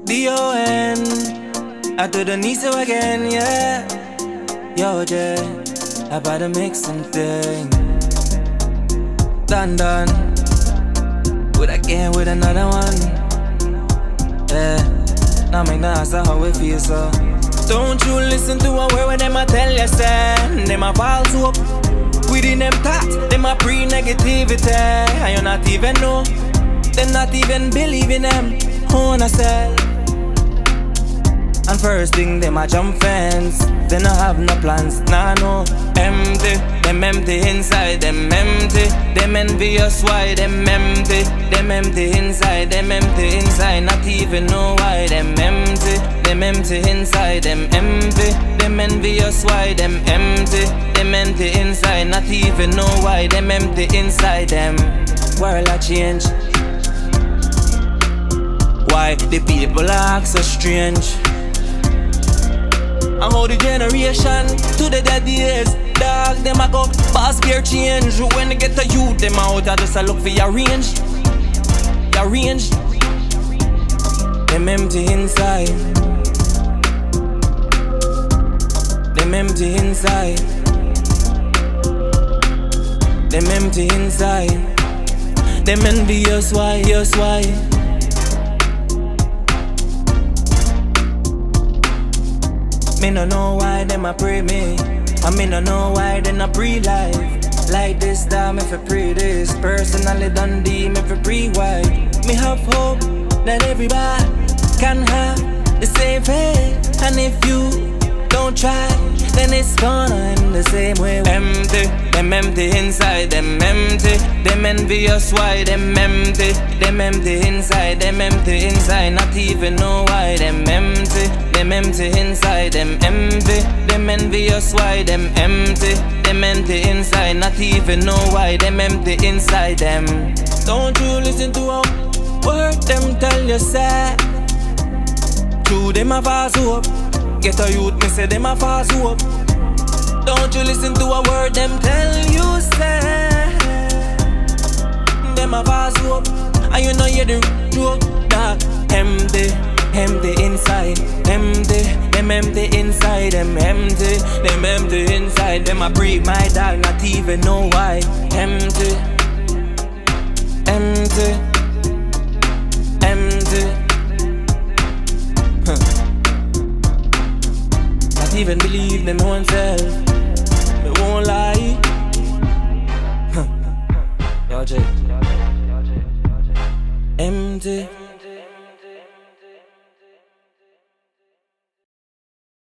D-O-N, I do the Niso again, yeah. Yo, Jay, about to make something. Done, with again with another one. Yeah, now make no answer how it feels, so don't you listen to a word when them a tell you, say them a false hope. Within them thoughts, them a pre-negativity, and you not even know. Them not even believe in them own self. And first thing, them a jump fence. They no have no plans, nah no. Empty, them empty inside, them empty. Them envious why, them empty. Them empty inside, them empty inside. Not even know why, them empty. Them empty inside, them empty. Them envious why, them empty. Them empty inside, not even know why, them empty inside them. World a change. Why the people act so strange? And how the generation to the dead years, dog, them a go pass gear change. When they get to youth, them out I just a look for your range. Your range. Them empty inside. Them empty inside. Them empty inside. Them envious why, yes why. Me no know why them a pray me. I me no know why them a pre-life. Like this time if I pray this. Personally done deem if I pre-white. Me have hope that everybody can have the same faith. And if you don't try, then it's gonna end the same way. Empty, them empty inside, them empty. Them envious why, them empty. Them empty inside, them empty inside. Not even know why, them empty. Them empty inside, them empty. Them envious why, them empty. Them empty inside, not even know why, them empty inside them. Don't you listen to a word them tell you, say true them a false hope. Get a youth, me say them a false hope. Don't you listen to a word them tell you, say them a false hope. And you know you're the truth, that empty. Empty inside, empty. Them empty inside, them empty. Them empty inside, them a breathe my dog, not even know why. Empty, empty, empty. Not even believe them own self. They won't lie. Yo, Jay. Empty.